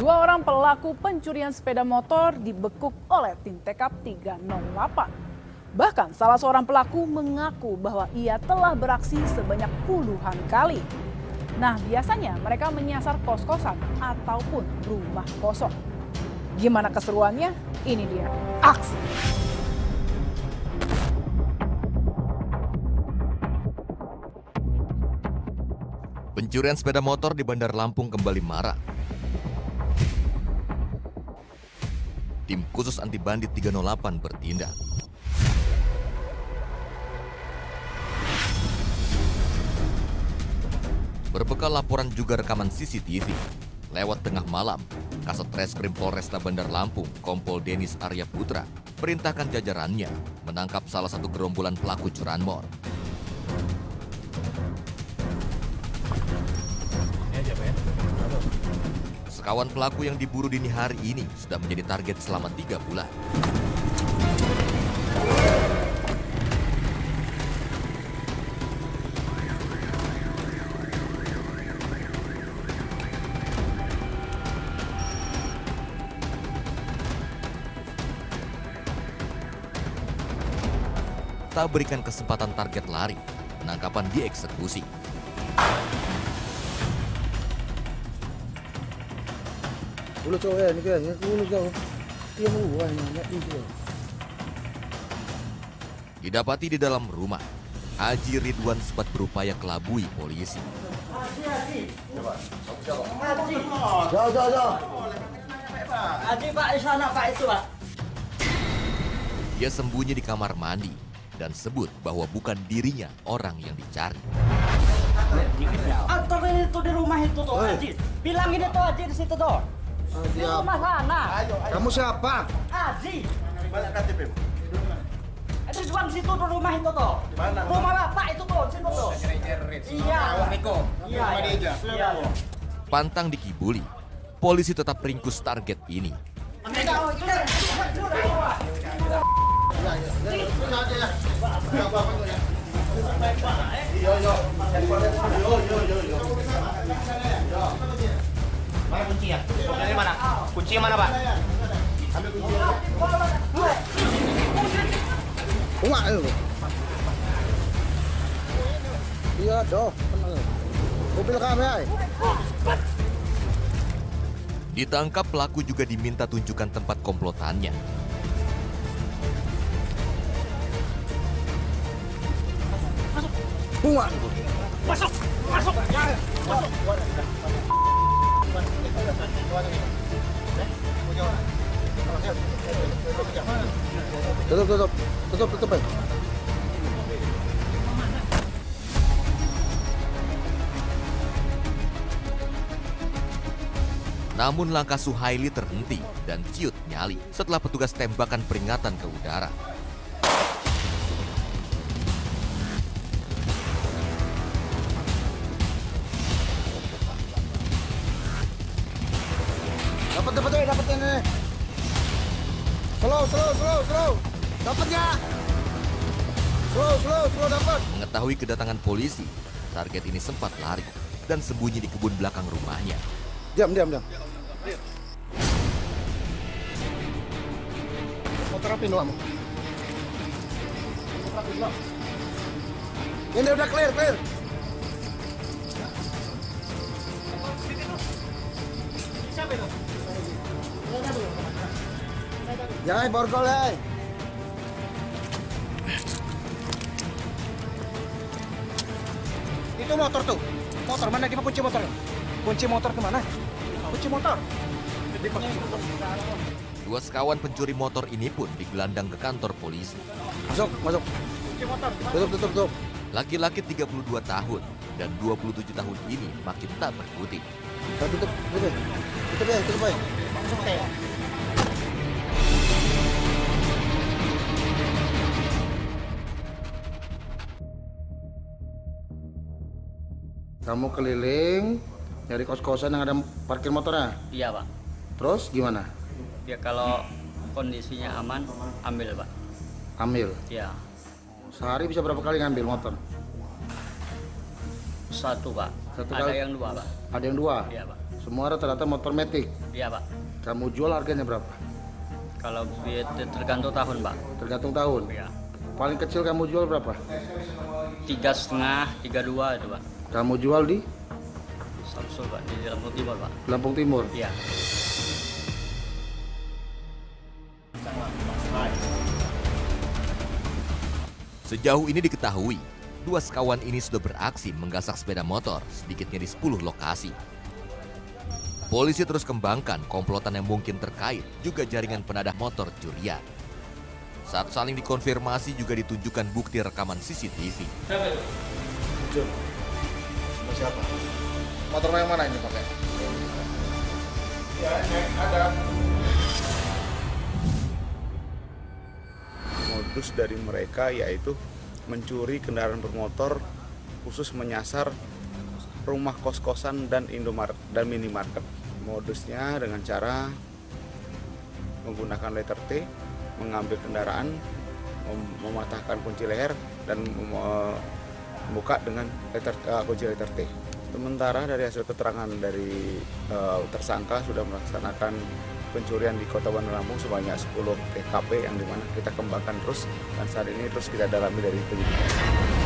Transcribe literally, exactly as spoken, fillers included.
Dua orang pelaku pencurian sepeda motor dibekuk oleh tim T K P tiga nol delapan. Bahkan salah seorang pelaku mengaku bahwa ia telah beraksi sebanyak puluhan kali. Nah, biasanya mereka menyasar kos-kosan ataupun rumah kosong. Gimana keseruannya? Ini dia aksi. Pencurian sepeda motor di Bandar Lampung kembali marak. Tim khusus anti bandit tiga nol delapan bertindak. Berbekal laporan juga rekaman C C T V, lewat tengah malam, Kasat Reskrim Polresta Bandar Lampung, Kompol Denis Arya Putra, perintahkan jajarannya menangkap salah satu gerombolan pelaku curanmor. Sekawan pelaku yang diburu dini hari ini sudah menjadi target selama tiga bulan. Tak berikan kesempatan target lari, penangkapan dieksekusi. Ulo cowok ya, ini kan, ulo cowok. Dia mau banyak itu. Didapati di dalam rumah, Haji Ridwan sempat berupaya kelabui polisi. Haji, Haji. Haji. Jauh, jauh, jauh. Haji, Pak, di sana, Pak, itu, Pak. Dia sembunyi di kamar mandi dan sebut bahwa bukan dirinya orang yang dicari. Antar itu di rumah itu tuh, Haji. Bilang ini tuh, Haji, di situ tuh. Di rumah sana. Kamu siapa? Haji. Mana K T P? Itu di situ tuh rumah itu tuh. Rumah Bapak itu tuh, situ tuh. Iya. Iya. Iya. Pantang dikibuli, polisi tetap ringkus target ini. Mana kunci ya? Kunci mana? Kunci mana, Pak? Ambil kunci. Umak itu. Iya, doh. Mobil kami, ay. Ditangkap, pelaku juga diminta tunjukkan tempat komplotannya. Umak. Masuk, masuk. Masuk. Tutup, tutup, tutup, tutup. Namun langkah Suhaili terhenti dan ciut nyali setelah petugas tembakan peringatan ke udara. Dapat, dapat, dapat ini. Slow, slow, slow, slow. Dapatnya. Slow, slow, slow dapat. Mengetahui kedatangan polisi, target ini sempat lari dan sembunyi di kebun belakang rumahnya. Diam, diam, diam. Motor apa ini, kamu? Ini udah clear, clear. Siapa itu? Jangan borgol, ya. Itu motor tuh. Motor mana? Gimana kunci motor? Kunci motor kemana? Kunci motor. Dua sekawan pencuri motor ini pun digelandang ke kantor polisi. Masuk, masuk. Kunci motor. Tutup, tutup, tutup. Laki-laki tiga puluh dua tahun dan dua puluh tujuh tahun ini makin tak berkutik. Tutup, tutup. Tutup ya, tutup ya. Masuk ya. Kamu keliling nyari kos-kosan yang ada parkir motornya. Iya, Pak. Terus gimana? Ya kalau kondisinya aman, ambil, Pak. Ambil. Iya. Sehari bisa berapa kali ngambil motor? Satu, Pak. Satu Ada kali? yang dua, Pak. Ada yang dua? Iya, Pak. Semua rata-rata motor metik. Iya Pak. Kamu jual harganya berapa? Kalau bi- tergantung tahun Pak. Tergantung tahun. Iya. Paling kecil kamu jual berapa? Tiga setengah, tiga dua itu Pak. Kamu jual di Samsul Pak di Lampung Timur Pak. Lampung Timur. Iya. Sejauh ini diketahui, dua sekawan ini sudah beraksi menggasak sepeda motor sedikitnya di sepuluh lokasi. Polisi terus kembangkan komplotan yang mungkin terkait juga jaringan penadah motor curian. Saat saling dikonfirmasi juga ditunjukkan bukti rekaman C C T V. Jun, siapa? Motor yang mana ini pakai? Ya, ada. Modus dari mereka yaitu mencuri kendaraan bermotor khusus menyasar rumah kos-kosan dan Indomaret dan minimarket. Modusnya dengan cara menggunakan letter T, mengambil kendaraan, mem- mematahkan kunci leher dan mem- membuka dengan letter, uh, kunci letter T. Sementara dari hasil keterangan dari uh, tersangka sudah melaksanakan pencurian di Kota Bandar Lampung sebanyak sepuluh T K P yang dimana kita kembangkan terus dan saat ini terus kita dalami dari penyidikan.